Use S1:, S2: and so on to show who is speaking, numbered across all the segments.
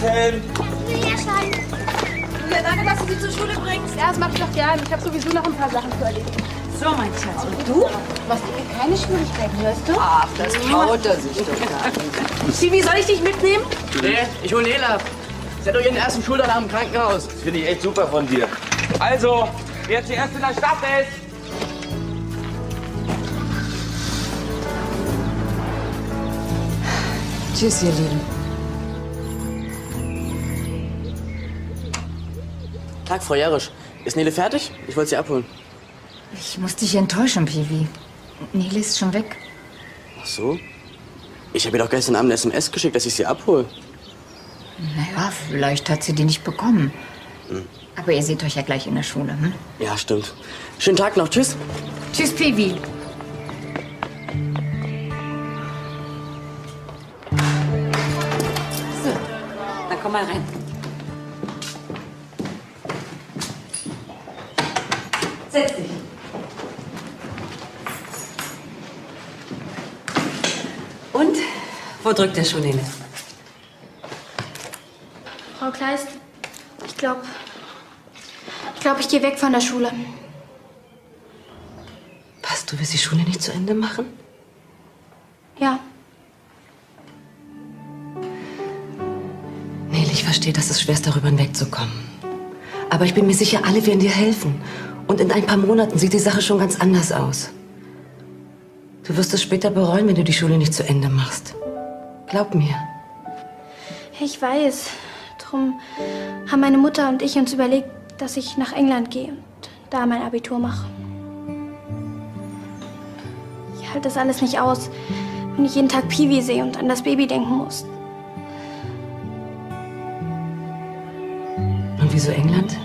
S1: Warten!
S2: Ja, schon.
S3: Julia, danke, dass du sie zur Schule bringst.
S4: Ja, das mach ich doch gerne. Ich habe sowieso noch ein paar Sachen zu erledigen.
S3: So, mein Schatz. Und du?
S4: Was, keine Schwierigkeiten, hörst du?
S3: Ach, das traut er sich doch gar nicht. Stevie, soll ich dich mitnehmen?
S5: Nee, ich hol Nele ab. Sie hat doch ihren ersten Schultag im Krankenhaus.
S1: Das finde ich echt super von dir. Also, wer jetzt zuerst in der Stadt ist.
S3: Tschüss, ihr Lieben.
S5: Tag, Frau Jarisch. Ist Nele fertig? Ich wollte sie abholen.
S6: Ich muss dich enttäuschen, Piwi. Nele ist schon weg.
S5: Ach so? Ich habe ihr doch gestern Abend eine SMS geschickt, dass ich sie abhole.
S6: Naja, vielleicht hat sie die nicht bekommen. Aber ihr seht euch ja gleich in der Schule, hm?
S5: Ja, stimmt. Schönen Tag noch. Tschüss.
S6: Tschüss, Piwi.
S3: So, dann komm mal rein. Setz dich. Und? Wo drückt der Schuh, Nele?
S2: Frau Kleist, ich glaube, ich gehe weg von der Schule.
S3: Was, du willst die Schule nicht zu Ende machen?
S2: Ja,
S3: Nele, ich verstehe, dass es schwer ist, darüber hinwegzukommen. Aber ich bin mir sicher, alle werden dir helfen. Und in ein paar Monaten sieht die Sache schon ganz anders aus. Du wirst es später bereuen, wenn du die Schule nicht zu Ende machst. Glaub mir.
S2: ich weiß. Drum haben meine Mutter und ich uns überlegt, dass ich nach England gehe und da mein Abitur mache. Ich halte das alles nicht aus, wenn ich jeden Tag Piwi sehe und an das Baby denken muss.
S3: Und wieso England?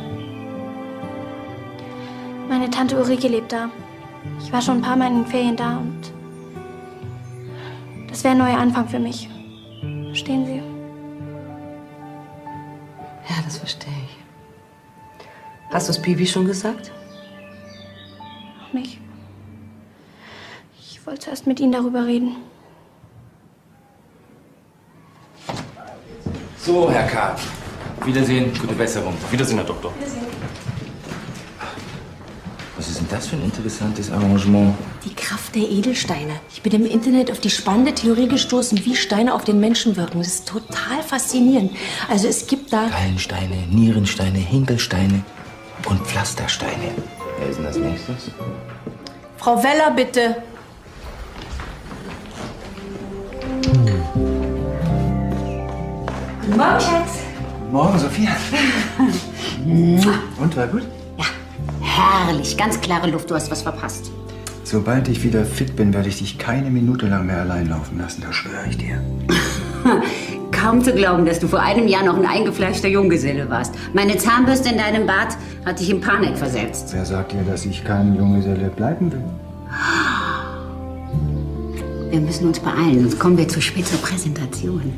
S2: Meine Tante Ulrike lebt da. Ich war schon ein paar Mal in den Ferien da und das wäre ein neuer Anfang für mich. Verstehen Sie?
S3: Ja, das verstehe ich. Hast du es Piwi schon gesagt?
S2: Noch nicht. Ich wollte zuerst mit Ihnen darüber reden.
S1: So, Herr Kahn. Wiedersehen, gute Besserung. Wiedersehen, Herr Doktor. Was ist denn das für ein interessantes Arrangement?
S7: Die Kraft der Edelsteine. Ich bin im Internet auf die spannende Theorie gestoßen, wie Steine auf den Menschen wirken. Das ist total faszinierend. Also es gibt da...
S1: Gallensteine, Nierensteine, Hinkelsteine und Pflastersteine. Wer ist denn das nächstes?
S7: Frau Weller, bitte. Guten Morgen, Schatz.
S8: Morgen, Sophia. Und, war gut?
S7: Herrlich, ganz klare Luft. Du hast was verpasst.
S8: Sobald ich wieder fit bin, werde ich dich keine Minute lang mehr allein laufen lassen, das schwöre ich dir.
S7: Kaum zu glauben, dass du vor einem Jahr noch ein eingefleischter Junggeselle warst. Meine Zahnbürste in deinem Bad hat dich in Panik versetzt.
S8: Wer sagt dir, dass ich kein Junggeselle bleiben will?
S7: Wir müssen uns beeilen, sonst kommen wir zu spät zur Präsentation.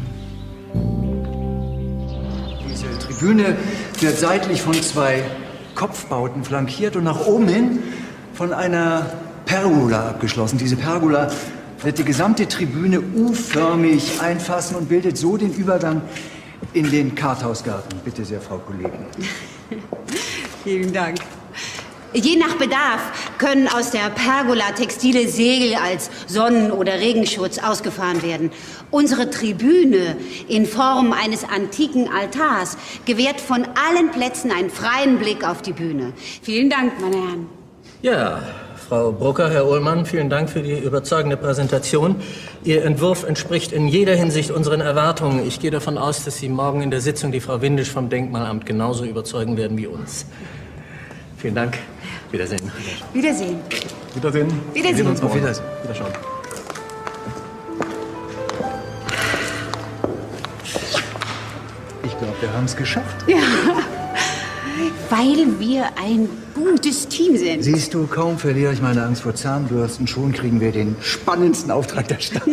S8: Diese Tribüne wird seitlich von zwei Kopfbauten flankiert und nach oben hin von einer Pergola abgeschlossen. Diese Pergola wird die gesamte Tribüne U-förmig einfassen und bildet so den Übergang in den Karthausgarten. Bitte sehr, Frau Kollegin.
S7: Vielen Dank. Je nach Bedarf können aus der Pergola textile Segel als Sonnen- oder Regenschutz ausgefahren werden. Unsere Tribüne in Form eines antiken Altars gewährt von allen Plätzen einen freien Blick auf die Bühne. Vielen Dank, meine Herren.
S9: Ja, Frau Brucker, Herr Ullmann, vielen Dank für die überzeugende Präsentation. Ihr Entwurf entspricht in jeder Hinsicht unseren Erwartungen. Ich gehe davon aus, dass Sie morgen in der Sitzung die Frau Windisch vom Denkmalamt genauso überzeugen werden wie uns. Vielen Dank. Wiedersehen.
S7: Wiedersehen.
S8: Wiedersehen.
S7: Wiedersehen.
S8: Auf Wiedersehen.
S9: Wiederschauen.
S8: Ich glaube, wir haben es geschafft.
S7: Ja, weil wir ein gutes Team sind.
S8: Siehst du, kaum verliere ich meine Angst vor Zahnbürsten, schon kriegen wir den spannendsten Auftrag der Stadt.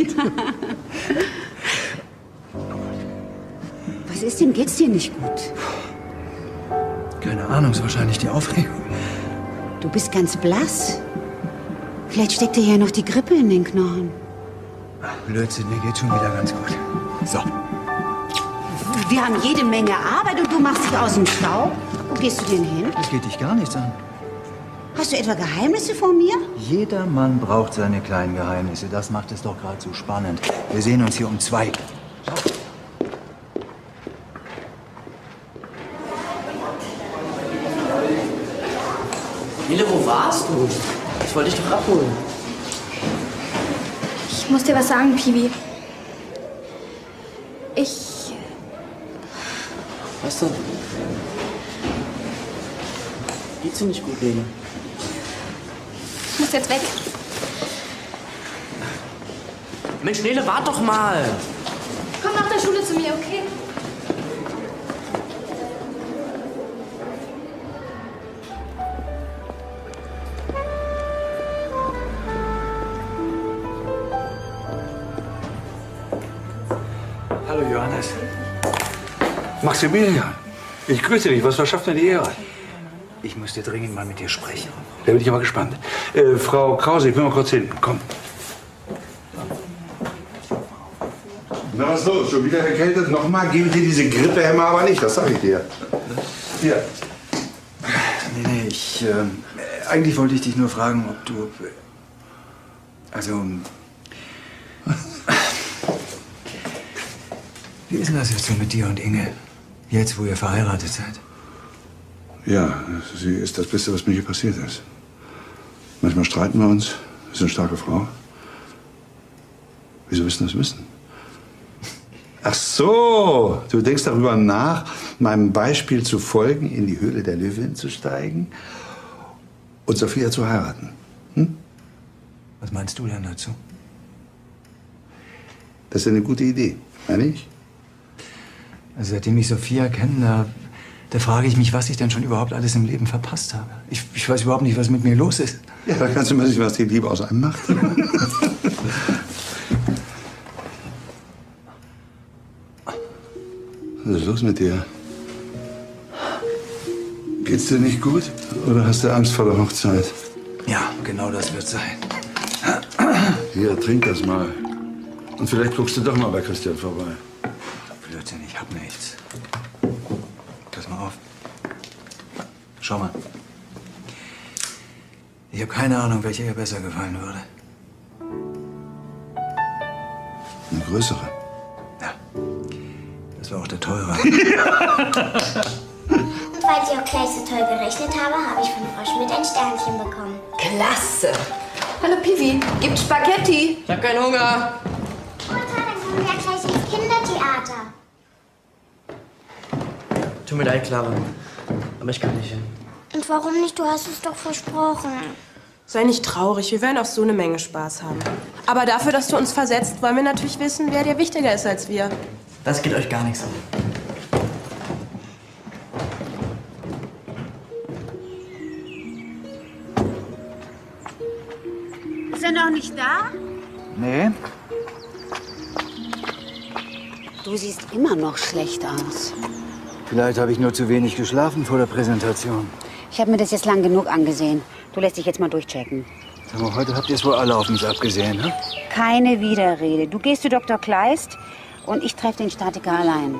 S7: Was ist denn? Geht's dir nicht gut?
S8: Keine Ahnung, ist wahrscheinlich die Aufregung.
S7: Du bist ganz blass. Vielleicht steckt dir ja noch die Grippe in den Knochen.
S8: Ach, Blödsinn, mir geht schon wieder ganz gut. So.
S7: Wir haben jede Menge Arbeit und du machst dich aus dem Staub. Wo gehst du denn hin?
S8: Das geht dich gar nichts an.
S7: Hast du etwa Geheimnisse vor mir?
S8: Jeder Mann braucht seine kleinen Geheimnisse. Das macht es doch gerade so spannend. Wir sehen uns hier um 2.
S5: Nele, wo warst du? Ich wollte dich doch abholen.
S2: Ich muss dir was sagen, Piwi.
S5: Was denn? Geht's dir nicht gut, Nele?
S2: Ich muss jetzt weg.
S5: Mensch, Nele, wart doch mal!
S2: Komm nach der Schule zu mir, okay?
S8: Hallo, Johannes.
S10: Maximilian, ich grüße dich. Was verschafft mir die Ehre?
S8: Ich müsste dringend mal mit dir sprechen.
S10: Da bin ich aber gespannt. Frau Krause, ich bin mal kurz hinten. Komm. Na, was ist los? Schon wieder erkältet? Nochmal? Gebe dir diese Grippehämmer aber nicht, das sag ich dir. Hier.
S8: Nee, eigentlich wollte ich dich nur fragen, ob du... Also... Wie ist denn das jetzt so mit dir und Inge? Jetzt, wo ihr verheiratet seid?
S10: Ja, sie ist das Beste, was mir hier passiert ist. Manchmal streiten wir uns. Sie ist eine starke Frau. Wieso willst du das wissen? Ach so, du denkst darüber nach, meinem Beispiel zu folgen, in die Höhle der Löwin zu steigen und Sophia zu heiraten. Hm?
S8: Was meinst du denn dazu?
S10: Das ist eine gute Idee, meine ich?
S8: Also seitdem ich Sophia kenne, da frage ich mich, was ich denn schon überhaupt alles im Leben verpasst habe. Ich weiß überhaupt nicht, was mit mir los ist.
S10: Ja, da kannst du mal sehen, was die Liebe aus einem macht. Was ist los mit dir? Geht's dir nicht gut? Oder hast du Angst vor der Hochzeit?
S8: Ja, genau das wird sein.
S10: Hier, trink das mal. Und vielleicht guckst du doch mal bei Christian vorbei.
S8: Blödsinn, ich hab nichts. Pass mal auf. Schau mal. Ich habe keine Ahnung, welche ihr besser gefallen würde.
S10: Eine größere.
S8: Ja. Das war auch der teure.
S11: Und weil ich auch gleich so toll gerechnet habe, habe ich von Frau Schmidt ein Sternchen bekommen.
S3: Klasse. Hallo Piwi, gibt Spaghetti?
S5: Ich hab keinen Hunger.
S11: Mutter, dann können wir ja gleich ins Kindertheater.
S5: Tut mir leid, Clara. Aber ich kann nicht hin.
S11: Und warum nicht? Du hast es doch versprochen.
S12: Sei nicht traurig, wir werden auch so eine Menge Spaß haben. Aber dafür, dass du uns versetzt, wollen wir natürlich wissen, wer dir wichtiger ist als wir.
S5: Das geht euch gar nichts an.
S7: Ist er noch nicht da?
S8: Nee.
S7: Du siehst immer noch schlecht aus.
S8: Vielleicht habe ich nur zu wenig geschlafen vor der Präsentation.
S7: Ich habe mir das jetzt lang genug angesehen. Du lässt dich jetzt mal durchchecken.
S8: Sag mal, heute habt ihr es wohl alle auf mich abgesehen, ne?
S7: Keine Widerrede. Du gehst zu Dr. Kleist und ich treffe den Statiker allein.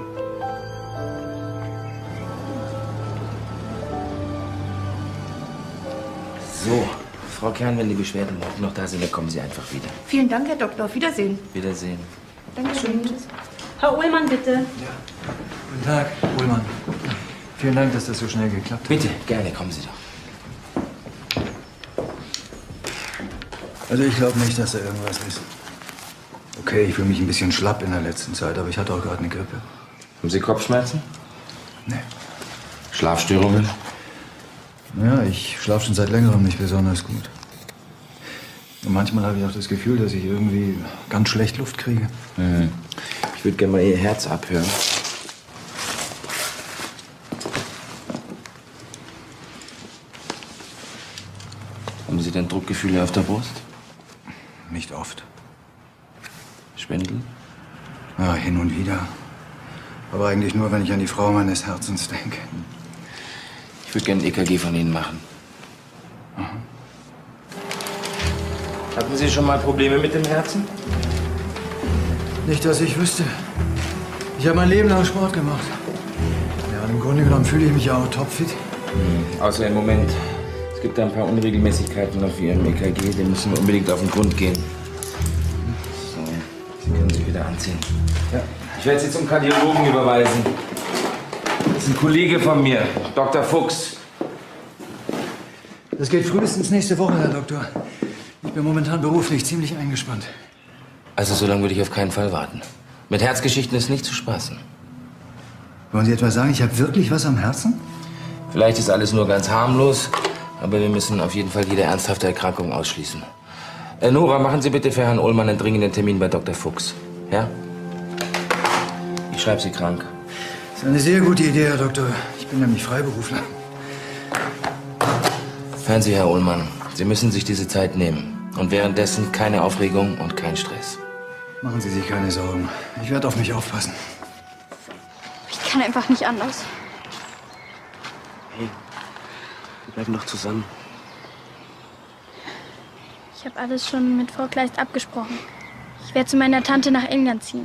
S1: So, Frau Kern, wenn die Beschwerden noch da sind, dann kommen Sie einfach wieder.
S4: Vielen Dank, Herr Doktor. Auf Wiedersehen.
S1: Wiedersehen.
S4: Dankeschön. Tschüss. Herr Ullmann, bitte.
S8: Guten Tag, Ullmann. Vielen Dank, dass das so schnell geklappt hat.
S1: Bitte, gerne, kommen Sie doch.
S8: Also ich glaube nicht, dass da irgendwas ist. Okay, ich fühle mich ein bisschen schlapp in der letzten Zeit, aber ich hatte auch gerade eine Grippe.
S1: Haben Sie Kopfschmerzen?
S8: Nee.
S1: Schlafstörungen?
S8: Ja, ich schlafe schon seit längerem nicht besonders gut. Und manchmal habe ich auch das Gefühl, dass ich irgendwie ganz schlecht Luft kriege.
S1: Mhm. Ich würde gerne mal Ihr Herz abhören. Haben Sie denn Druckgefühle auf der Brust?
S8: Nicht oft.
S1: Schwindel?
S8: Ja, hin und wieder. Aber eigentlich nur, wenn ich an die Frau meines Herzens denke.
S1: Ich würde gerne ein EKG von Ihnen machen.
S8: Aha.
S1: Hatten Sie schon mal Probleme mit dem Herzen?
S8: Nicht, dass ich wüsste. Ich habe mein Leben lang Sport gemacht. Ja, und im Grunde genommen fühle ich mich ja auch topfit.
S1: Außer im Moment. Es gibt da ein paar Unregelmäßigkeiten auf Ihrem EKG. Dem müssen wir unbedingt auf den Grund gehen. So, Sie können sich wieder anziehen. Ja. Ich werde Sie zum Kardiologen überweisen. Das ist ein Kollege von mir, Dr. Fuchs.
S8: Das geht frühestens nächste Woche, Herr Doktor. Ich bin momentan beruflich ziemlich eingespannt.
S1: Also so lange würde ich auf keinen Fall warten. Mit Herzgeschichten ist nicht zu spaßen.
S8: Wollen Sie etwa sagen, ich habe wirklich was am Herzen?
S1: Vielleicht ist alles nur ganz harmlos, aber wir müssen auf jeden Fall jede ernsthafte Erkrankung ausschließen. Nora, machen Sie bitte für Herrn Ullmann einen dringenden Termin bei Dr. Fuchs. Ja? Ich schreibe Sie krank.
S8: Das ist eine sehr gute Idee, Herr Doktor. Ich bin nämlich Freiberufler.
S1: Hören Sie, Herr Ullmann, Sie müssen sich diese Zeit nehmen. Und währenddessen keine Aufregung und kein Stress.
S8: Machen Sie sich keine Sorgen. Ich werde auf mich aufpassen.
S2: Ich kann einfach nicht anders.
S5: Hey, wir bleiben doch zusammen.
S2: Ich habe alles schon mit Frau Kleist abgesprochen. Ich werde zu meiner Tante nach England ziehen.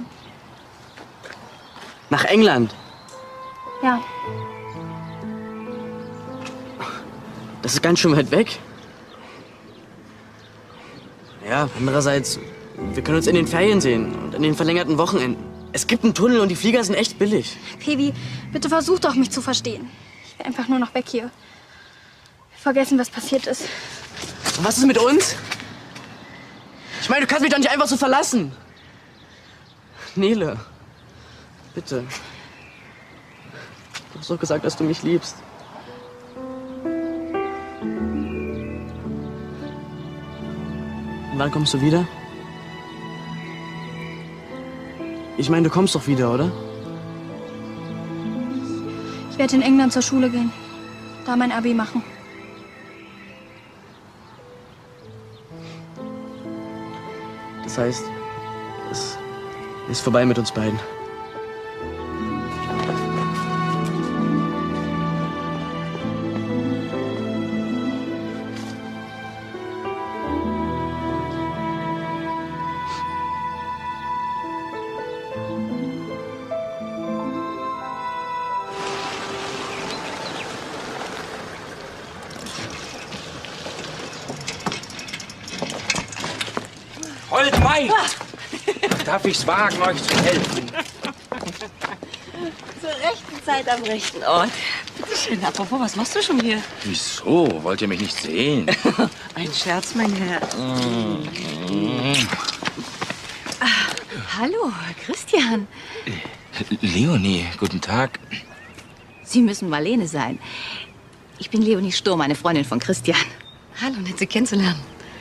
S5: Nach England?
S2: Ja.
S5: Das ist ganz schön weit weg. Ja, andererseits, wir können uns in den Ferien sehen und in den verlängerten Wochenenden. Es gibt einen Tunnel und die Flieger sind echt billig.
S2: Pebi, bitte versuch doch, mich zu verstehen. Ich will einfach nur noch weg hier. Vergessen, was passiert ist.
S5: Und was ist mit uns? Ich meine, du kannst mich doch nicht einfach so verlassen. Nele, bitte. Du hast doch gesagt, dass du mich liebst. Und wann kommst du wieder? Ich meine, du kommst doch wieder, oder?
S2: Ich werde in England zur Schule gehen. Da mein Abi machen.
S5: Das heißt, es ist vorbei mit uns beiden.
S1: Hold Mai! Darf ich's wagen, euch zu helfen?
S13: Zur rechten Zeit am rechten Ort. Bitte schön, apropos, was machst du schon hier?
S1: Wieso? Wollt ihr mich nicht sehen?
S13: Ein Scherz, mein Herr. Hallo, Christian.
S1: Leonie, guten Tag.
S6: Sie müssen Marlene sein. Ich bin Leonie Sturm, eine Freundin von Christian. Hallo, nett, Sie kennenzulernen.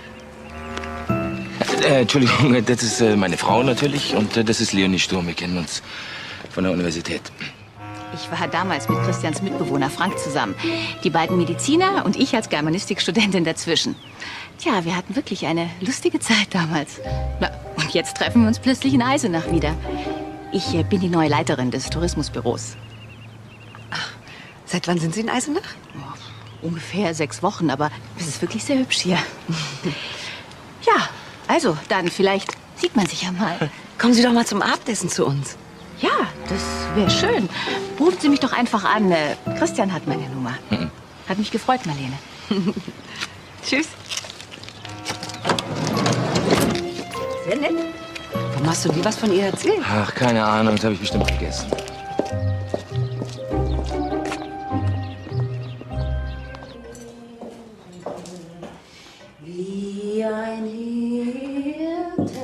S1: Entschuldigung, das ist meine Frau natürlich und das ist Leonie Sturm. Wir kennen uns von der Universität.
S6: Ich war damals mit Christians Mitbewohner Frank zusammen. Die beiden Mediziner und ich als Germanistikstudentin dazwischen. Tja, wir hatten wirklich eine lustige Zeit damals. Na, und jetzt treffen wir uns plötzlich in Eisenach wieder. Ich bin die neue Leiterin des Tourismusbüros.
S13: Ach, seit wann sind Sie in Eisenach?
S6: Oh, ungefähr 6 Wochen, aber es ist wirklich sehr hübsch hier. Ja, also, dann vielleicht sieht man sich ja mal.
S13: Kommen Sie doch mal zum Abendessen zu uns.
S6: Ja, das wäre schön. Rufen Sie mich doch einfach an. Christian hat meine Nummer. Hat mich gefreut, Marlene.
S13: Tschüss.
S6: Sehr nett.
S13: Warum hast du nie was von ihr erzählt?
S1: Ach, keine Ahnung, das habe ich bestimmt vergessen.
S7: Wie ein Hirte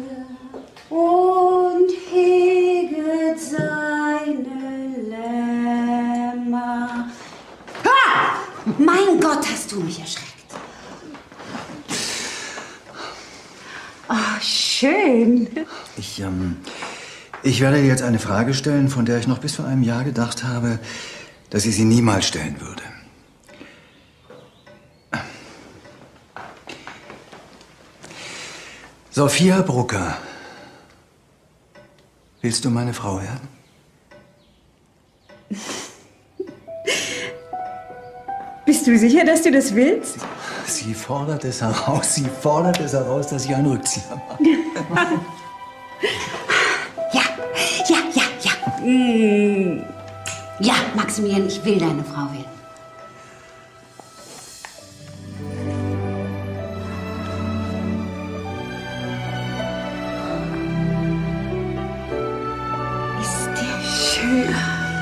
S7: und heget seine Lämmer. Ha! Mein Gott, hast du mich erschreckt.
S13: Oh, schön.
S8: Ich werde dir jetzt eine Frage stellen, von der ich noch bis vor einem Jahr gedacht habe, dass ich sie niemals stellen würde. Sophia Brucker, willst du meine Frau werden?
S13: Bist du sicher, dass du das willst?
S8: Sie fordert es heraus, dass ich einen Rückzieher mache.
S7: Ja. Ja, Maximilian, ich will deine Frau werden. Ist der schön?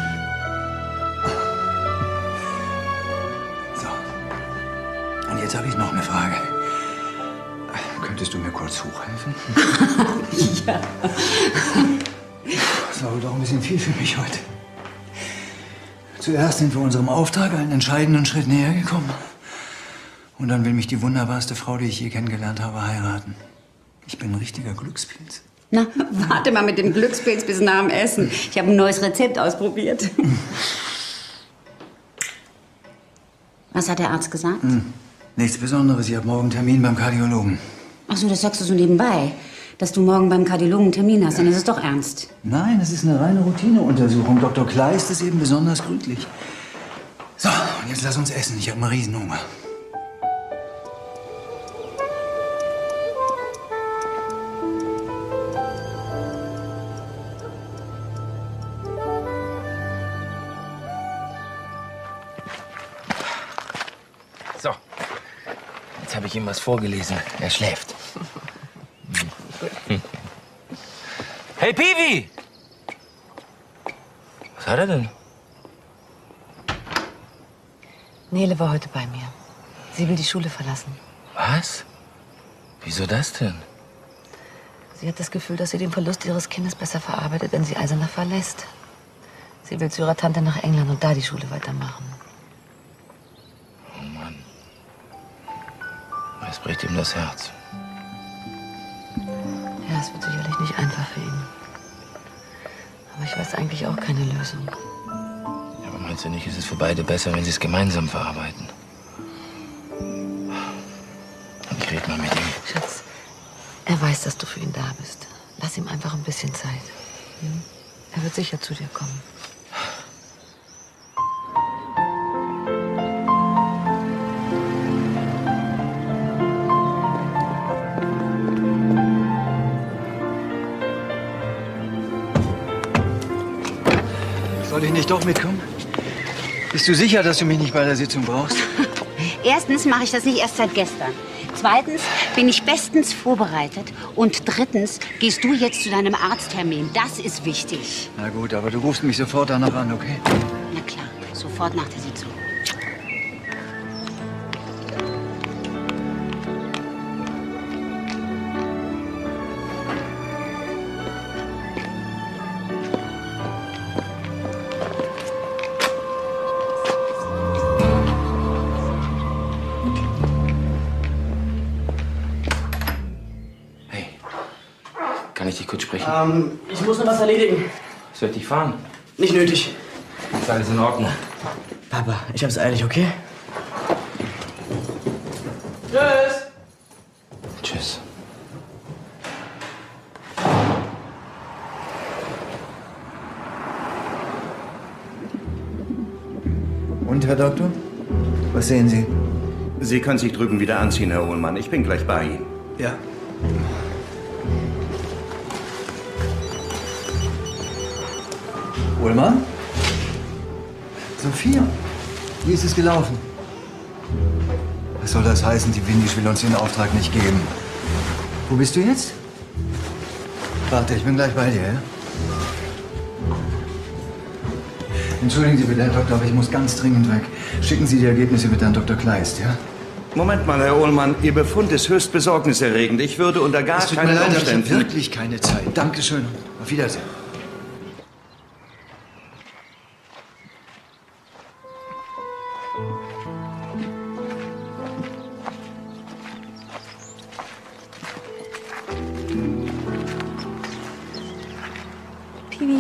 S8: So. Und jetzt habe ich noch eine Frage. Könntest du mir kurz hochhelfen?
S7: Ja.
S8: Das war wohl doch ein bisschen viel für mich heute. Zuerst sind wir unserem Auftrag einen entscheidenden Schritt näher gekommen. Und dann will mich die wunderbarste Frau, die ich je kennengelernt habe, heiraten. Ich bin ein richtiger Glückspilz.
S7: Na, warte mal mit dem Glückspilz bis nach dem Essen. Ich habe ein neues Rezept ausprobiert. Was hat der Arzt gesagt?
S8: Nichts Besonderes. Ich habe morgen einen Termin beim Kardiologen.
S7: Ach so, das sagst du so nebenbei, dass du morgen beim Kardiologen einen Termin hast. Dann ist es doch ernst.
S8: Nein, das ist eine reine Routineuntersuchung. Dr. Kleist ist eben besonders gründlich. So, und jetzt lass uns essen. Ich habe mal Riesenhunger.
S1: So, jetzt habe ich ihm was vorgelesen. Er schläft. Hey, Piwi! Was hat er denn?
S3: Nele war heute bei mir. Sie will die Schule verlassen.
S1: Was? Wieso das denn?
S3: Sie hat das Gefühl, dass sie den Verlust ihres Kindes besser verarbeitet, wenn sie Eisenach verlässt. Sie will zu ihrer Tante nach England und da die Schule weitermachen.
S1: Oh Mann. Es bricht ihm das Herz.
S3: Ja, es wird sicherlich nicht einfach für ihn. Aber ich weiß eigentlich auch keine Lösung.
S1: Ja, aber meinst du nicht, ist es für beide besser, wenn sie es gemeinsam verarbeiten? Ich rede mal mit ihm.
S3: Schatz, er weiß, dass du für ihn da bist. Lass ihm einfach ein bisschen Zeit. Hm? Er wird sicher zu dir kommen.
S8: Soll ich nicht doch mitkommen? Bist du sicher, dass du mich nicht bei der Sitzung brauchst?
S7: Erstens mache ich das nicht erst seit gestern. Zweitens bin ich bestens vorbereitet. Und drittens gehst du jetzt zu deinem Arzttermin. Das ist wichtig.
S8: Na gut, aber du rufst mich sofort danach an, okay?
S7: Na klar, sofort nach der Sitzung.
S1: Kann ich dich kurz sprechen?
S5: Ich muss noch was erledigen.
S1: Soll ich dich fahren?
S5: Nicht nötig.
S1: Ist alles in Ordnung.
S5: Papa, ich hab's eilig, okay? Tschüss.
S1: Tschüss.
S8: Und, Herr Doktor? Was sehen Sie?
S14: Sie können sich drüben wieder anziehen, Herr Ullmann. Ich bin gleich bei Ihnen.
S8: Ja. Ullmann? Sophia, wie ist es gelaufen? Was soll das heißen? Die Windisch will uns den Auftrag nicht geben. Wo bist du jetzt? Warte, ich bin gleich bei dir, ja? Entschuldigen Sie bitte, Herr Doktor, aber ich muss ganz dringend weg. Schicken Sie die Ergebnisse bitte an Dr. Kleist, ja?
S14: Moment mal, Herr Ullmann. Ihr Befund ist höchst besorgniserregend. Ich würde unter gar
S8: Es tut mir
S14: keinen
S8: leid, aber ich
S14: Umständen...
S8: habe wirklich keine Zeit. Dankeschön. Auf Wiedersehen.
S2: Piwi.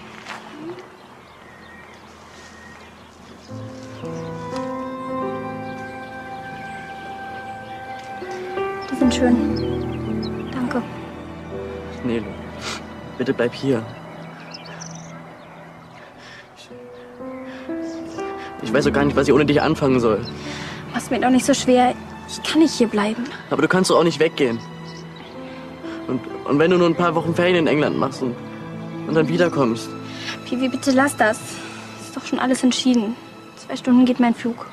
S2: Die sind schön. Danke.
S5: Nele, bitte bleib hier. Ich weiß doch gar nicht, was ich ohne dich anfangen soll.
S2: Mach's mir doch nicht so schwer. Ich kann nicht hier bleiben.
S5: Aber du kannst doch auch nicht weggehen. Und wenn du nur ein paar Wochen Ferien in England machst und dann wiederkommst.
S2: Piwi, bitte lass das. Ist doch schon alles entschieden. 2 Stunden geht mein Flug.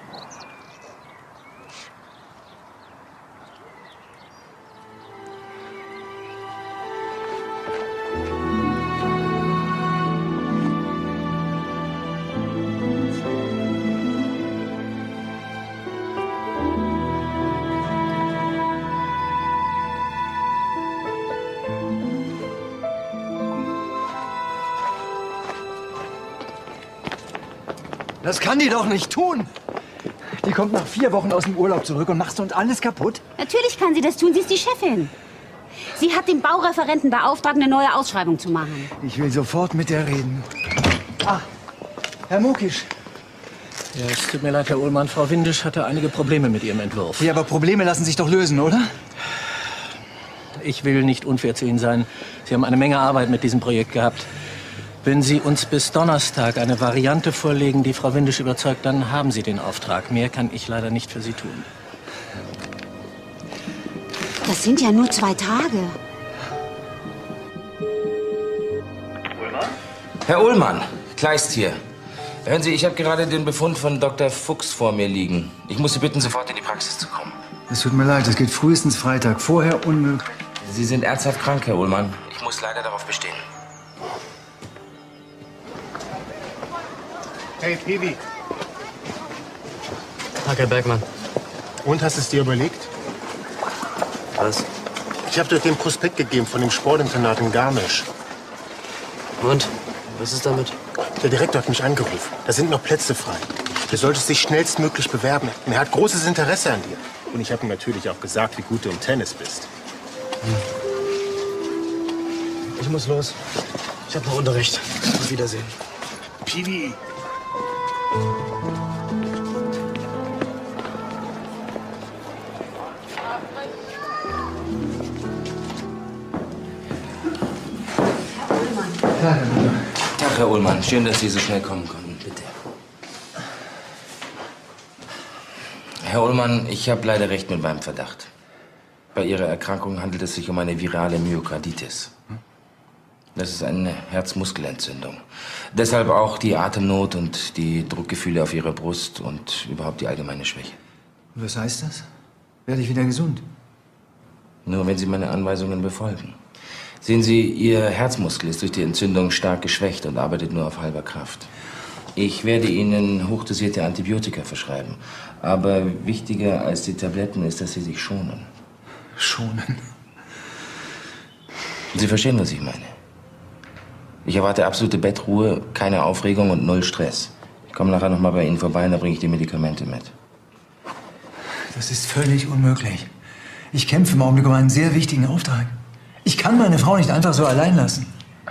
S8: Das kann die doch nicht tun. Die kommt nach 4 Wochen aus dem Urlaub zurück und macht uns alles kaputt.
S7: Natürlich kann sie das tun, sie ist die Chefin. Sie hat den Baureferenten beauftragt, eine neue Ausschreibung zu machen.
S8: Ich will sofort mit der reden. Ah, Herr Mokisch.
S9: Ja, es tut mir leid, Herr Ullmann. Frau Windisch hatte einige Probleme mit ihrem Entwurf.
S8: Ja, aber Probleme lassen sich doch lösen, oder?
S9: Ich will nicht unfair zu Ihnen sein. Sie haben eine Menge Arbeit mit diesem Projekt gehabt. Wenn Sie uns bis Donnerstag eine Variante vorlegen, die Frau Windisch überzeugt, dann haben Sie den Auftrag. Mehr kann ich leider nicht für Sie tun.
S7: Das sind ja nur 2 Tage.
S1: Herr Ullmann, Kleist hier. Hören Sie, ich habe gerade den Befund von Dr. Fuchs vor mir liegen. Ich muss Sie bitten, sofort in die Praxis zu kommen.
S8: Es tut mir leid, es geht frühestens Freitag. Vorher unmöglich.
S1: Sie sind ernsthaft krank, Herr Ullmann. Ich muss leider darauf bestehen.
S15: Hey, Piwi.
S5: Tag, Herr Bergmann.
S15: Und, hast du es dir überlegt?
S5: Was?
S15: Ich habe dir den Prospekt gegeben von dem Sportinternat in Garmisch.
S5: Und? Was ist damit?
S15: Der Direktor hat mich angerufen. Da sind noch Plätze frei. Du solltest dich schnellstmöglich bewerben. Und er hat großes Interesse an dir. Und ich habe ihm natürlich auch gesagt, wie gut du im Tennis bist.
S5: Ich muss los. Ich habe noch Unterricht. Auf Wiedersehen.
S15: Piwi.
S1: Tag, Herr Ullmann. Schön, dass Sie so schnell kommen konnten. Bitte. Herr Ullmann, ich habe leider recht mit meinem Verdacht. Bei Ihrer Erkrankung handelt es sich um eine virale Myokarditis. Das ist eine Herzmuskelentzündung. Deshalb auch die Atemnot und die Druckgefühle auf Ihrer Brust und überhaupt die allgemeine Schwäche.
S8: Und was heißt das? Werde ich wieder gesund?
S1: Nur wenn Sie meine Anweisungen befolgen. Sehen Sie, Ihr Herzmuskel ist durch die Entzündung stark geschwächt und arbeitet nur auf halber Kraft. Ich werde Ihnen hochdosierte Antibiotika verschreiben. Aber wichtiger als die Tabletten ist, dass Sie sich schonen.
S8: Schonen?
S1: Sie verstehen, was ich meine. Ich erwarte absolute Bettruhe, keine Aufregung und 0 Stress. Ich komme nachher noch mal bei Ihnen vorbei und dann bringe ich die Medikamente mit.
S8: Das ist völlig unmöglich. Ich kämpfe im Augenblick um einen sehr wichtigen Auftrag. Ich kann meine Frau nicht einfach so allein lassen.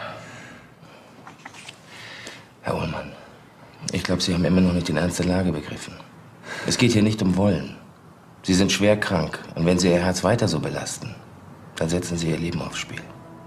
S1: Herr Ullmann, ich glaube, Sie haben immer noch nicht den Ernst der Lage begriffen. Es geht hier nicht um Wollen. Sie sind schwer krank. Und wenn Sie Ihr Herz weiter so belasten, dann setzen Sie Ihr Leben aufs Spiel.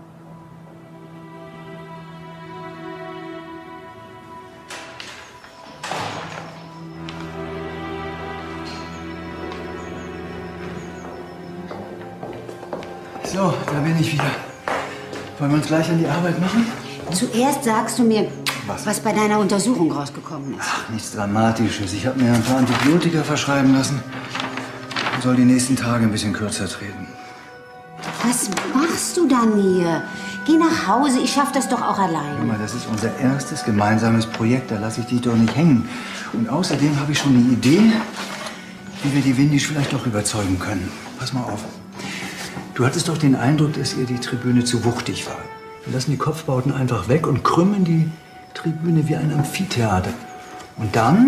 S8: So, da bin ich wieder. Wollen wir uns gleich an die Arbeit machen?
S7: Zuerst sagst du mir, was bei deiner Untersuchung rausgekommen ist.
S8: Ach, nichts Dramatisches. Ich habe mir ein paar Antibiotika verschreiben lassen und soll die nächsten Tage ein bisschen kürzer treten.
S7: Was machst du dann hier? Geh nach Hause, ich schaff das doch auch allein.
S8: Hör mal, das ist unser erstes gemeinsames Projekt, da lasse ich dich doch nicht hängen. Und außerdem habe ich schon eine Idee, wie wir die Windisch vielleicht doch überzeugen können. Pass mal auf. Du hattest doch den Eindruck, dass ihr die Tribüne zu wuchtig war. Wir lassen die Kopfbauten einfach weg und krümmen die Tribüne wie ein Amphitheater. Und dann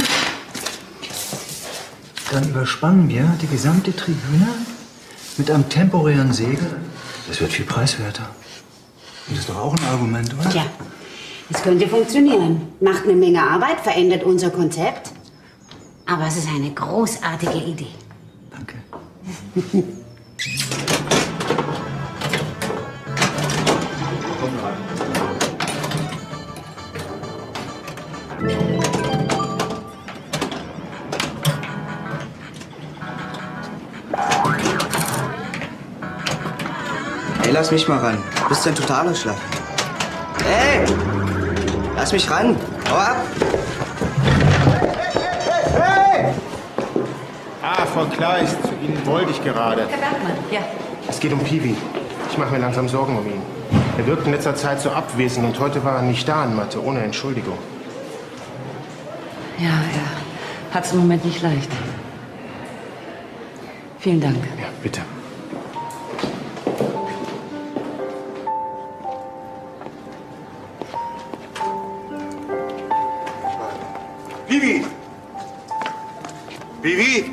S8: überspannen wir die gesamte Tribüne mit einem temporären Segel. Das wird viel preiswerter. Und das ist doch auch ein Argument, oder?
S7: Tja, es könnte funktionieren. Macht eine Menge Arbeit, verändert unser Konzept. Aber es ist eine großartige Idee.
S8: Danke.
S16: Ey, lass mich mal ran. Du bist ein totaler Schlaff. Ey! Lass mich ran. Hau ab.
S15: Hey! Ah, Frau Kleist, zu Ihnen wollte ich gerade.
S6: Herr Bergmann, ja.
S15: Es geht um Piwi. Ich mache mir langsam Sorgen um ihn. Er wirkt in letzter Zeit so abwesend und heute war er nicht da in Mathe, ohne Entschuldigung.
S3: Ja, er hat es im Moment nicht leicht. Vielen Dank.
S15: Ja, bitte.
S10: Piwi! Piwi!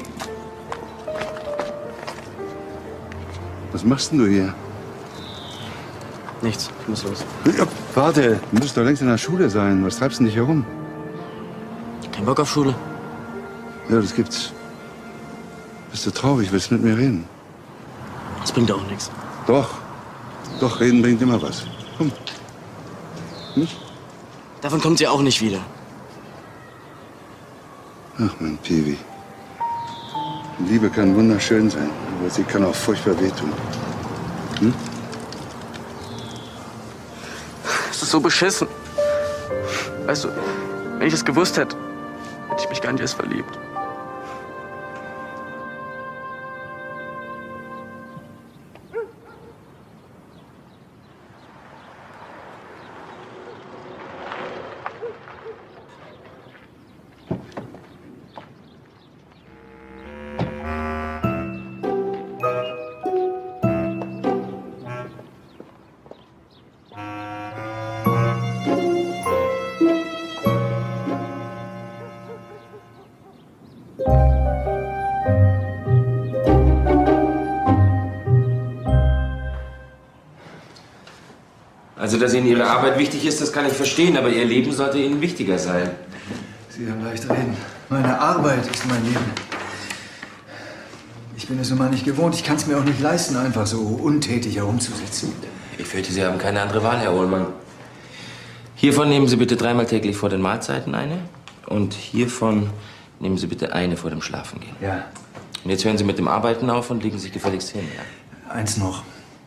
S10: Was machst denn du hier?
S5: Nichts, ich muss los.
S10: Ja, warte, du musst doch längst in der Schule sein. Was treibst du denn dich herum?
S5: Kein Bock auf Schule.
S10: Ja, das gibt's. Bist du traurig? Willst du mit mir reden?
S5: Das bringt auch nichts.
S10: Doch. Doch, reden bringt immer was. Komm. Hm?
S5: Davon kommt sie auch nicht wieder.
S10: Ach, mein Piwi. Liebe kann wunderschön sein, aber sie kann auch furchtbar wehtun. Hm?
S5: Das ist so beschissen. Weißt du, wenn ich es gewusst hätte, hätte ich mich gar nicht erst verliebt.
S1: Also, dass Ihnen Ihre Arbeit wichtig ist, das kann ich verstehen, aber Ihr Leben sollte Ihnen wichtiger sein.
S8: Sie haben leicht reden. Meine Arbeit ist mein Leben. Ich bin es nun mal nicht gewohnt. Ich kann es mir auch nicht leisten, einfach so untätig herumzusitzen.
S1: Ich fürchte, Sie haben keine andere Wahl, Herr Ohlmann. Hiervon nehmen Sie bitte 3-mal täglich vor den Mahlzeiten eine. Und hiervon nehmen Sie bitte eine vor dem Schlafengehen.
S8: Ja.
S1: Und jetzt hören Sie mit dem Arbeiten auf und legen sich gefälligst hin. Ja?
S8: Eins noch.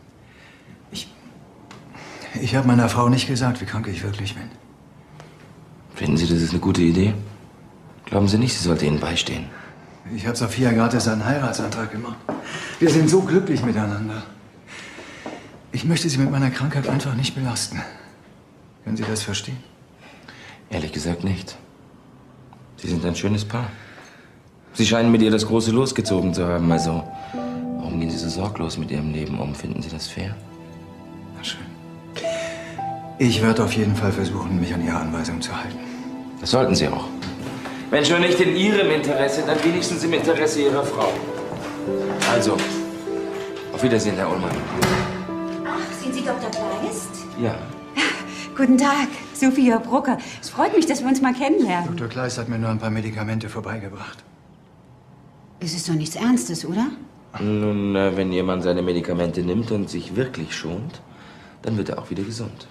S8: Ich habe meiner Frau nicht gesagt, wie krank ich wirklich bin.
S1: Finden Sie, das ist eine gute Idee? Glauben Sie nicht, sie sollte Ihnen beistehen?
S8: Ich habe Sophia gerade erst einen Heiratsantrag gemacht. Wir sind so glücklich miteinander. Ich möchte sie mit meiner Krankheit einfach nicht belasten. Können Sie das verstehen?
S1: Ehrlich gesagt nicht. Sie sind ein schönes Paar. Sie scheinen mit ihr das große Los gezogen zu haben. Also, warum gehen Sie so sorglos mit Ihrem Leben um? Finden Sie das fair?
S8: Na schön. Ich werde auf jeden Fall versuchen, mich an Ihre Anweisung zu halten.
S1: Das sollten Sie auch. Wenn schon nicht in Ihrem Interesse, dann wenigstens im Interesse Ihrer Frau. Also, auf Wiedersehen, Herr Ullmann.
S7: Ach, sind Sie Dr. Kleist?
S1: Ja.
S7: Guten Tag, Sophia Brucker. Es freut mich, dass wir uns mal kennenlernen.
S8: Dr. Kleist hat mir nur ein paar Medikamente vorbeigebracht.
S7: Es ist doch nichts Ernstes, oder?
S1: Nun, wenn Ihr Mann seine Medikamente nimmt und sich wirklich schont, dann wird er auch wieder gesund.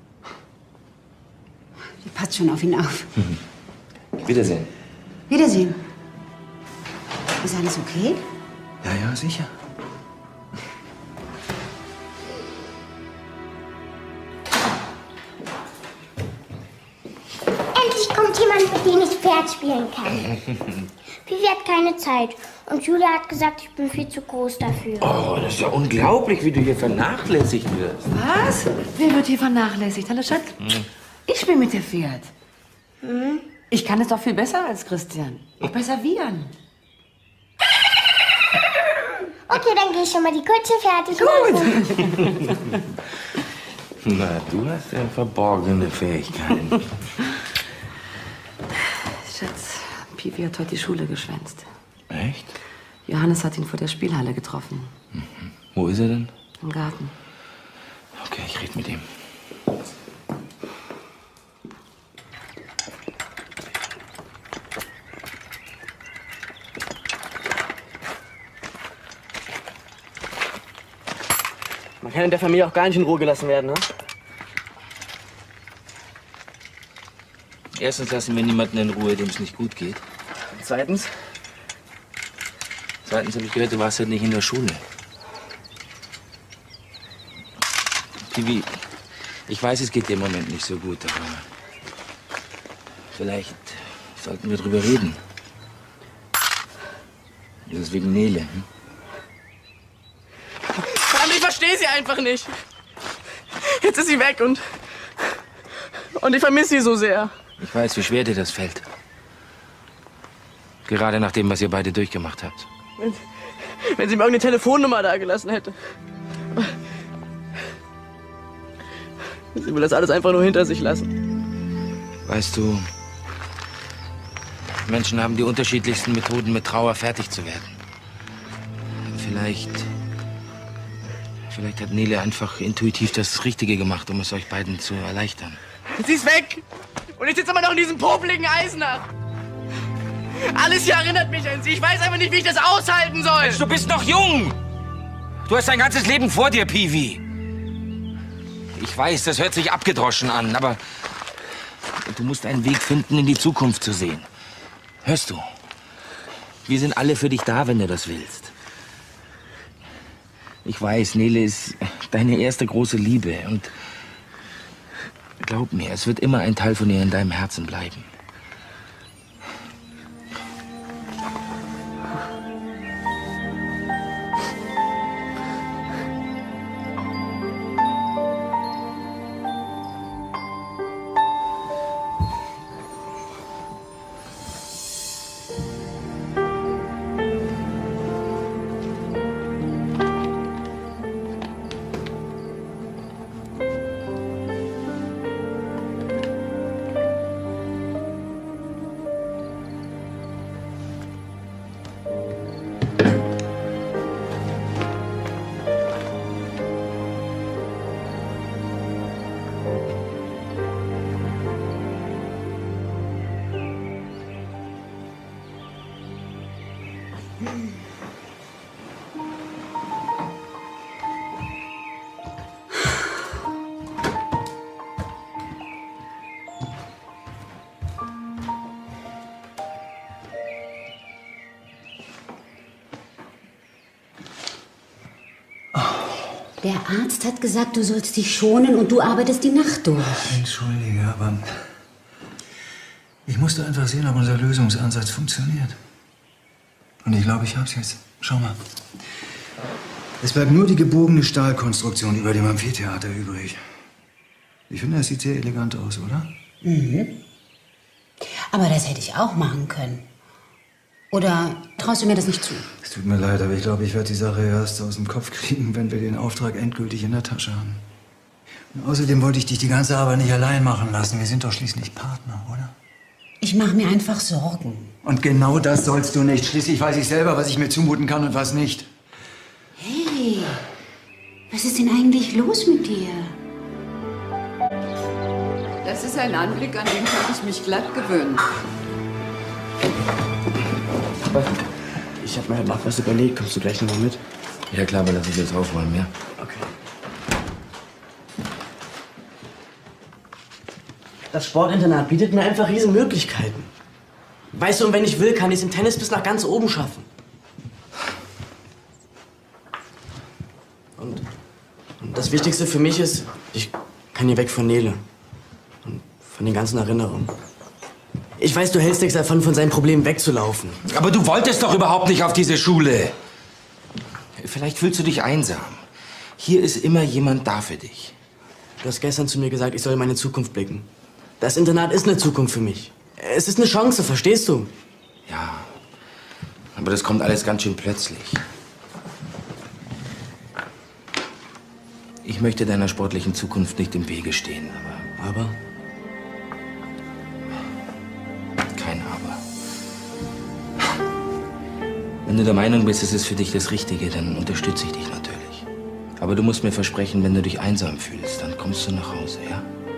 S7: Passt schon auf ihn auf.
S1: Wiedersehen.
S7: Wiedersehen. Ist alles okay?
S8: Ja, ja, sicher.
S11: Endlich kommt jemand, mit dem ich Pferd spielen kann. Piwi hat keine Zeit. Und Julia hat gesagt, ich bin viel zu groß dafür.
S1: Oh, das ist ja unglaublich, wie du hier vernachlässigt wirst.
S3: Was? Wer wird hier vernachlässigt? Hallo, Schatz. Ich bin mit der Pferd.
S11: Hm?
S3: Ich kann es doch viel besser als Christian. Ich bei Servieren.
S11: Okay, dann gehe ich schon mal die Kutsche fertig machen.
S1: Na, du hast ja verborgene Fähigkeiten.
S3: Schatz, Piwi hat heute die Schule geschwänzt.
S1: Echt?
S3: Johannes hat ihn vor der Spielhalle getroffen.
S1: Wo ist er denn?
S3: Im Garten.
S1: Okay, ich rede mit ihm.
S5: Man kann in der Familie auch gar nicht in Ruhe gelassen werden, ne?
S1: Erstens lassen wir niemanden in Ruhe, dem es nicht gut geht.
S5: Und zweitens?
S1: Zweitens habe ich gehört, du warst halt nicht in der Schule. Piwi, ich weiß, es geht dir im Moment nicht so gut, aber Vielleicht sollten wir drüber reden. Das ist wegen Nele. Hm?
S5: Verdammt, ich verstehe sie einfach nicht. Jetzt ist sie weg und ich vermisse sie so sehr.
S1: Ich weiß, wie schwer dir das fällt. Gerade nach dem, was ihr beide durchgemacht habt.
S5: Wenn sie mir irgendeine Telefonnummer da gelassen hätte. Sie will das alles einfach nur hinter sich lassen.
S1: Weißt du, Menschen haben die unterschiedlichsten Methoden, mit Trauer fertig zu werden. Vielleicht hat Nele einfach intuitiv das Richtige gemacht, um es euch beiden zu erleichtern.
S5: Sie ist weg! Und ich sitze immer noch in diesem popeligen Eisenach. Alles hier erinnert mich an sie. Ich weiß einfach nicht, wie ich das aushalten soll.
S1: Mensch, du bist noch jung! Du hast dein ganzes Leben vor dir, Piwi. Ich weiß, das hört sich abgedroschen an, aber du musst einen Weg finden, in die Zukunft zu sehen. Hörst du? Wir sind alle für dich da, wenn du das willst. Ich weiß, Nele ist deine erste große Liebe und glaub mir, es wird immer ein Teil von ihr in deinem Herzen bleiben.
S7: Der Arzt hat gesagt, du sollst dich schonen und du arbeitest die Nacht durch.
S8: Entschuldige, aber ich musste einfach sehen, ob unser Lösungsansatz funktioniert. Und ich glaube, ich hab's jetzt. Schau mal. Es bleibt nur die gebogene Stahlkonstruktion über dem Amphitheater übrig. Ich finde, das sieht sehr elegant aus, oder?
S7: Mhm. Aber das hätte ich auch machen können. Oder traust du mir das nicht zu?
S8: Es tut mir leid, aber ich glaube, ich werde die Sache erst aus dem Kopf kriegen, wenn wir den Auftrag endgültig in der Tasche haben. Und außerdem wollte ich dich die ganze Arbeit nicht allein machen lassen. Wir sind doch schließlich Partner, oder?
S7: Ich mache mir einfach Sorgen.
S8: Und genau das sollst du nicht. Schließlich weiß ich selber, was ich mir zumuten kann und was nicht.
S7: Hey, was ist denn eigentlich los mit dir?
S16: Das ist ein Anblick, an den kann ich mich glatt gewöhnen.
S5: Ich habe mir halt noch was überlegt. Kommst du gleich noch mal mit?
S1: Ja klar, aber lass ich jetzt aufräumen, ja?
S5: Okay. Das Sportinternat bietet mir einfach riesen Möglichkeiten. Weißt du, und wenn ich will, kann ich es im Tennis bis nach ganz oben schaffen. Und das Wichtigste für mich ist, ich kann hier weg von Nele. Und von den ganzen Erinnerungen. Ich weiß, du hältst nichts davon, von seinen Problemen wegzulaufen.
S1: Aber du wolltest doch überhaupt nicht auf diese Schule. Vielleicht fühlst du dich einsam. Hier ist immer jemand da für dich.
S5: Du hast gestern zu mir gesagt, ich soll in meine Zukunft blicken. Das Internat ist eine Zukunft für mich. Es ist eine Chance, verstehst du?
S1: Ja, aber das kommt alles ganz schön plötzlich. Ich möchte deiner sportlichen Zukunft nicht im Wege stehen, aber... Kein Aber. Wenn du der Meinung bist, es ist für dich das Richtige, dann unterstütze ich dich natürlich. Aber du musst mir versprechen, wenn du dich einsam fühlst, dann kommst du nach Hause, ja?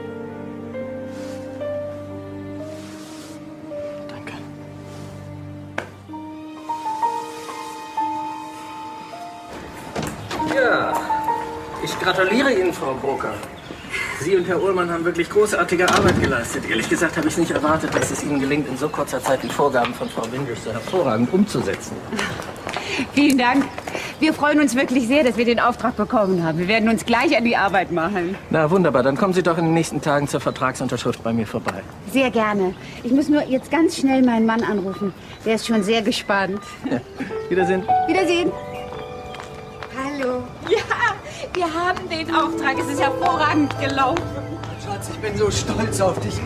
S9: Ja, ich gratuliere Ihnen, Frau Brucker. Sie und Herr Ullmann haben wirklich großartige Arbeit geleistet. Ehrlich gesagt habe ich nicht erwartet, dass es Ihnen gelingt, in so kurzer Zeit die Vorgaben von Frau Windisch so hervorragend umzusetzen.
S6: Vielen Dank.
S7: Wir freuen uns wirklich sehr, dass wir den Auftrag bekommen haben. Wir werden uns gleich an die Arbeit machen.
S9: Na wunderbar, dann kommen Sie doch in den nächsten Tagen zur Vertragsunterschrift bei mir vorbei.
S7: Sehr gerne. Ich muss nur jetzt ganz schnell meinen Mann anrufen. Der ist schon sehr gespannt.
S9: Ja. Wiedersehen.
S7: Wiedersehen. Hallo.
S4: Ja, wir haben den Auftrag. Es ist hervorragend gelaufen.
S8: Schatz, ich bin so stolz auf dich.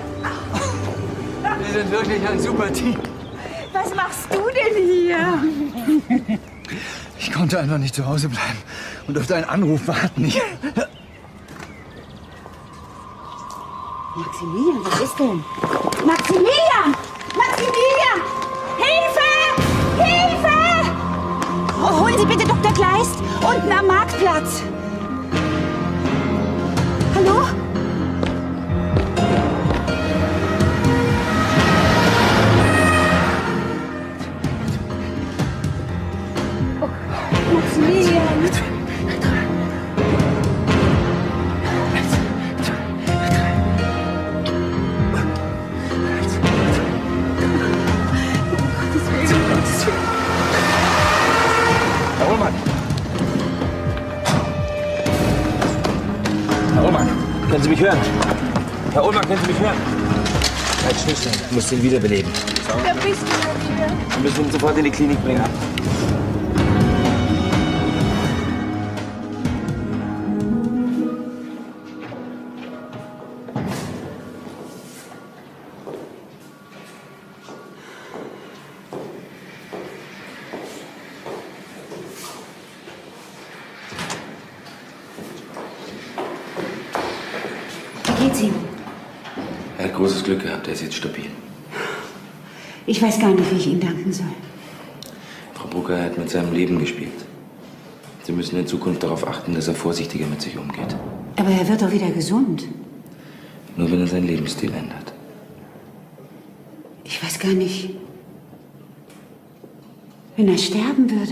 S8: Wir sind wirklich ein super Team.
S7: Was machst du denn hier?
S8: Ich konnte einfach nicht zu Hause bleiben und auf deinen Anruf warten.
S7: Maximilian, was ist denn? Maximilian! Maximilian! Hilfe! Hilfe! Oh, holen Sie bitte Dr. Kleist unten am Marktplatz. Hallo? Maximilian!
S1: Herr Ullmann! Herr Ullmann, können Sie mich hören? Herr Ullmann, können Sie mich hören? Halt Schnüssel, ich muss den wiederbeleben.
S4: Da bist du ja wieder.
S1: Wir müssen ihn sofort in die Klinik bringen.
S7: Wie geht's ihm?
S1: Er hat großes Glück gehabt, er ist jetzt stabil.
S7: Ich weiß gar nicht, wie ich Ihnen danken soll.
S1: Frau Brucker hat mit seinem Leben gespielt. Sie müssen in Zukunft darauf achten, dass er vorsichtiger mit sich umgeht.
S7: Aber er wird doch wieder gesund.
S1: Nur wenn er seinen Lebensstil ändert.
S7: Ich weiß gar nicht, wenn er sterben würde.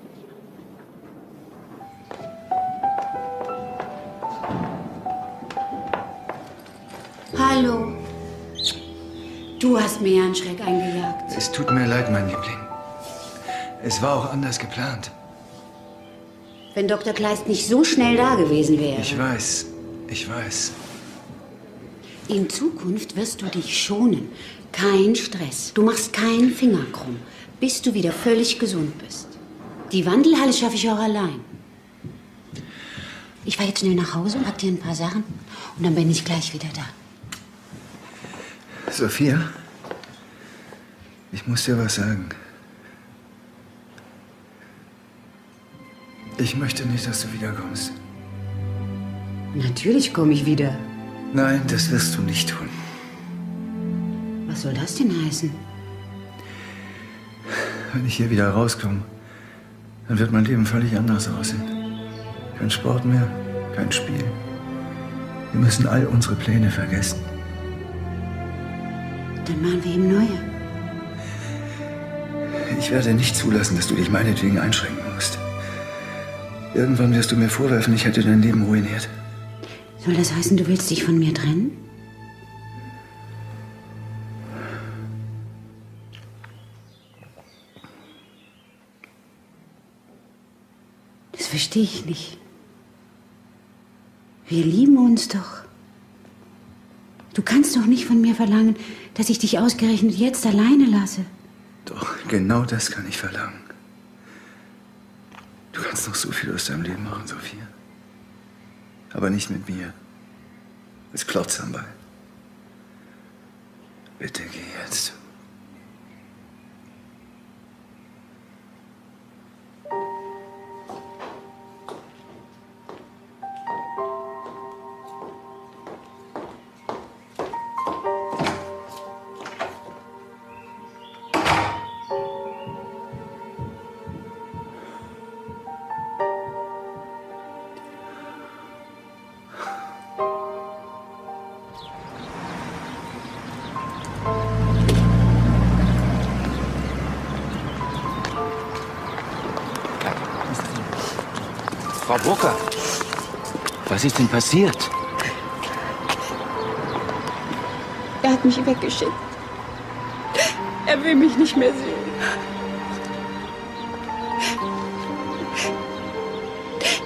S7: Hallo. Du hast mir ja einen Schreck eingejagt.
S8: Es tut mir leid, mein Liebling. Es war auch anders geplant.
S7: Wenn Dr. Kleist nicht so schnell da gewesen wäre.
S8: Ich weiß. Ich weiß.
S7: In Zukunft wirst du dich schonen. Kein Stress. Du machst keinen Finger krumm, bis du wieder völlig gesund bist. Die Wandelhalle schaffe ich auch allein. Ich fahre jetzt schnell nach Hause und pack dir ein paar Sachen. Und dann bin ich gleich wieder da.
S8: Sophia, ich muss dir was sagen. Ich möchte nicht, dass du wiederkommst.
S7: Natürlich komme ich wieder.
S8: Nein, das wirst du nicht tun.
S7: Was soll das denn heißen?
S8: Wenn ich hier wieder rauskomme, dann wird mein Leben völlig anders aussehen. Kein Sport mehr, kein Spiel. Wir müssen all unsere Pläne vergessen.
S7: Dann machen wir ihm neue.
S8: Ich werde nicht zulassen, dass du dich meinetwegen einschränken musst. Irgendwann wirst du mir vorwerfen, ich hätte dein Leben ruiniert.
S7: Soll das heißen, du willst dich von mir trennen? Das verstehe ich nicht. Wir lieben uns doch. Du kannst doch nicht von mir verlangen, dass ich dich ausgerechnet jetzt alleine lasse.
S8: Doch, genau das kann ich verlangen. Du kannst noch so viel aus deinem Leben machen, Sophia. Aber nicht mit mir. Als Klotz am Ball. Bitte geh jetzt.
S1: Frau Brucker, was ist denn passiert?
S4: Er hat mich weggeschickt. Er will mich nicht mehr sehen.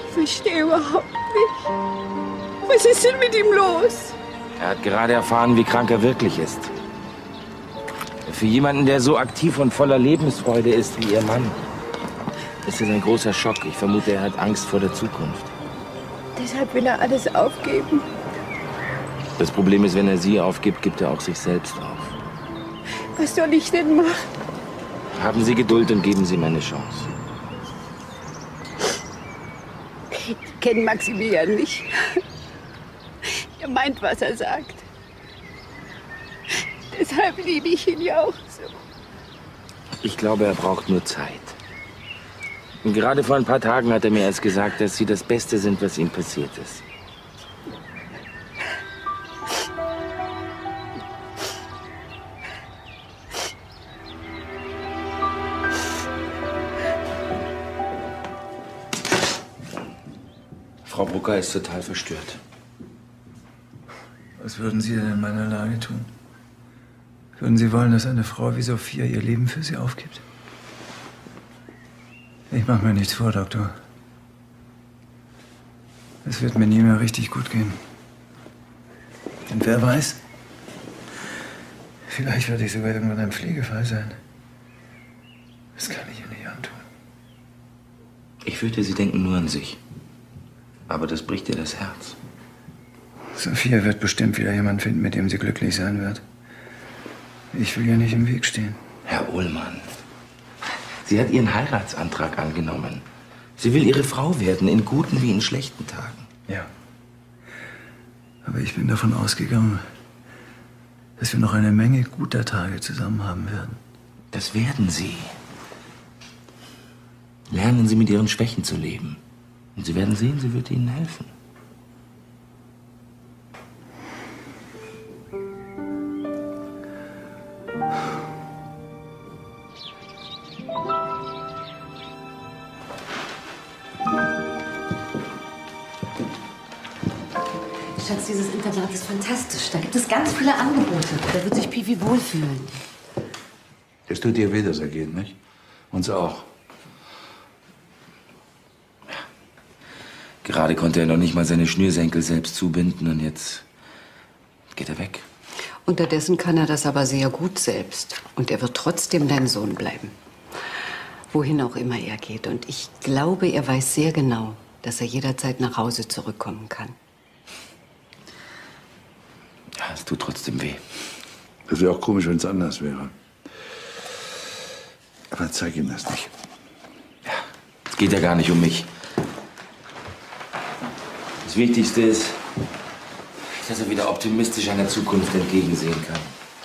S16: Ich verstehe überhaupt nicht. Was ist denn mit ihm los?
S1: Er hat gerade erfahren, wie krank er wirklich ist. Für jemanden, der so aktiv und voller Lebensfreude ist wie Ihr Mann, ist das ein großer Schock. Ich vermute, er hat Angst vor der Zukunft.
S16: Deshalb will er alles aufgeben.
S1: Das Problem ist, wenn er Sie aufgibt, gibt er auch sich selbst auf.
S16: Was soll ich denn machen?
S1: Haben Sie Geduld und geben Sie mir eine Chance.
S16: Ich kenne Maximilian nicht. Er meint, was er sagt. Deshalb liebe ich ihn ja auch so.
S1: Ich glaube, er braucht nur Zeit. Und gerade vor ein paar Tagen hat er mir erst gesagt, dass Sie das Beste sind, was ihm passiert ist. Frau Brucker ist total verstört.
S8: Was würden Sie denn in meiner Lage tun? Würden Sie wollen, dass eine Frau wie Sophia ihr Leben für Sie aufgibt? Ich mache mir nichts vor, Doktor. Es wird mir nie mehr richtig gut gehen. Und wer weiß, vielleicht werde ich sogar irgendwann ein Pflegefall sein. Das kann ich ihr nicht antun.
S1: Ich fürchte, Sie denken nur an sich. Aber das bricht ihr das Herz.
S8: Sophia wird bestimmt wieder jemanden finden, mit dem sie glücklich sein wird. Ich will ihr nicht im Weg stehen.
S1: Herr Ullmann, sie hat Ihren Heiratsantrag angenommen. Sie will Ihre Frau werden, in guten wie in schlechten Tagen.
S8: Ja. Aber ich bin davon ausgegangen, dass wir noch eine Menge guter Tage zusammen haben werden.
S1: Das werden Sie. Lernen Sie mit Ihren Schwächen zu leben. Und Sie werden sehen, sie wird Ihnen helfen.
S3: Schatz, dieses Internat ist fantastisch. Da gibt es ganz viele Angebote. Da wird sich Pipi wohlfühlen.
S10: Es tut dir weh, dass er geht, nicht? Uns auch.
S1: Gerade konnte er noch nicht mal seine Schnürsenkel selbst zubinden und jetzt geht er weg.
S7: Unterdessen kann er das aber sehr gut selbst. Und er wird trotzdem dein Sohn bleiben. Wohin auch immer er geht. Und ich glaube, er weiß sehr genau, dass er jederzeit nach Hause zurückkommen kann.
S1: Ja, es tut trotzdem weh.
S10: Das wäre auch komisch, wenn es anders wäre. Aber zeig ihm das nicht.
S1: Ja, es geht ja gar nicht um mich. Das Wichtigste ist, dass er wieder optimistisch einer Zukunft entgegensehen kann.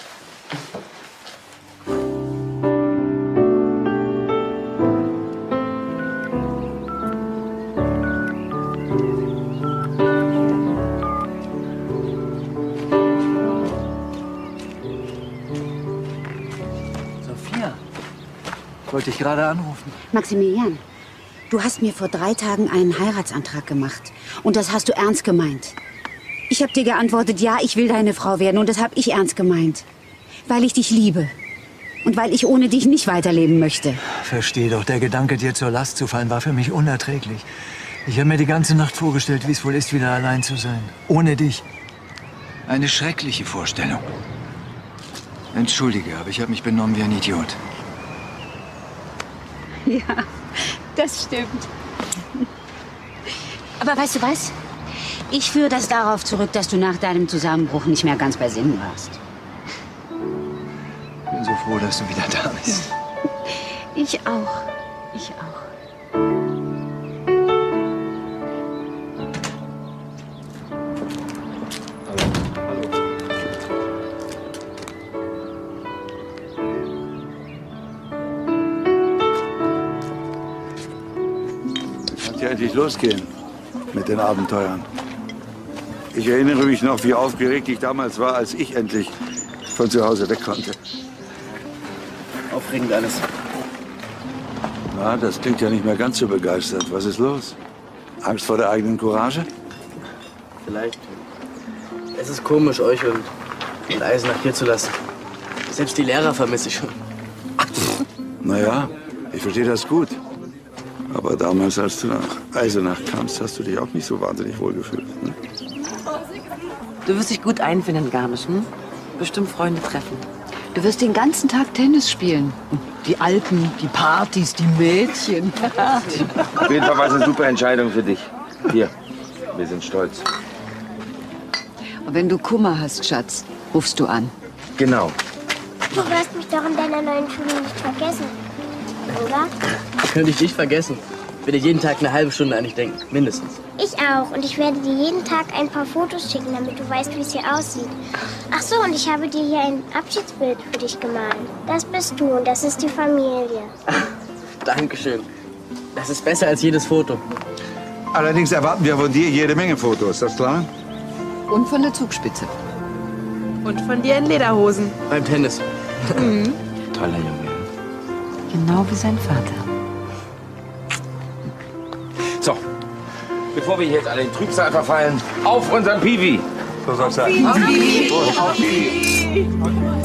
S8: Sophia, wollte ich gerade anrufen.
S7: Maximilian, du hast mir vor 3 Tagen einen Heiratsantrag gemacht. Und das hast du ernst gemeint. Ich habe dir geantwortet, ja, ich will deine Frau werden. Und das habe ich ernst gemeint. Weil ich dich liebe. Und weil ich ohne dich nicht weiterleben möchte.
S8: Versteh doch, der Gedanke, dir zur Last zu fallen, war für mich unerträglich. Ich habe mir die ganze Nacht vorgestellt, wie es wohl ist, wieder allein zu sein. Ohne dich. Eine schreckliche Vorstellung. Entschuldige, aber ich habe mich benommen wie ein Idiot.
S7: Ja, das stimmt. Aber weißt du was? Ich führe das darauf zurück, dass du nach deinem Zusammenbruch nicht mehr ganz bei Sinnen warst.
S8: Ich bin so froh, dass du wieder da bist.
S7: Ich auch. Ich auch.
S10: Kann ja endlich losgehen mit den Abenteuern. Ich erinnere mich noch, wie aufgeregt ich damals war, als ich endlich von zu Hause weg konnte.
S5: Aufregend alles.
S10: Na, das klingt ja nicht mehr ganz so begeistert. Was ist los? Angst vor der eigenen Courage?
S5: Vielleicht. Es ist komisch, euch und Eisenach hier zu lassen. Selbst die Lehrer vermisse ich schon.
S10: Naja, ich verstehe das gut. Aber damals, als du nach Eisenach kamst, hast du dich auch nicht so wahnsinnig wohl gefühlt. Ne?
S3: Du wirst dich gut einfinden in Garmisch, hm? Bestimmt Freunde treffen.
S6: Du wirst den ganzen Tag Tennis spielen. Die Alpen, die Partys, die Mädchen.
S1: Auf jeden Fall war es eine super Entscheidung für dich. Hier, wir sind stolz.
S6: Und wenn du Kummer hast, Schatz, rufst du an.
S1: Genau.
S11: Du wirst mich doch in deiner neuen Schule nicht vergessen, oder?
S5: Könnte ich dich vergessen? Würde ich jeden Tag eine halbe Stunde an dich denken, mindestens.
S11: Ich auch. Und ich werde dir jeden Tag ein paar Fotos schicken, damit du weißt, wie es hier aussieht. Ach so, und ich habe dir hier ein Abschiedsbild für dich gemalt. Das bist du und das ist die Familie.
S5: Dankeschön. Das ist besser als jedes Foto.
S10: Allerdings erwarten wir von dir jede Menge Fotos, ist das klar?
S6: Und von der Zugspitze.
S12: Und von dir in Lederhosen.
S5: Beim Tennis.
S1: Toller Junge.
S6: Genau wie sein Vater.
S1: So, bevor wir hier jetzt alle in Trübsal verfallen, auf unseren Piwi!
S10: So soll's sein.
S1: Auf Piwi!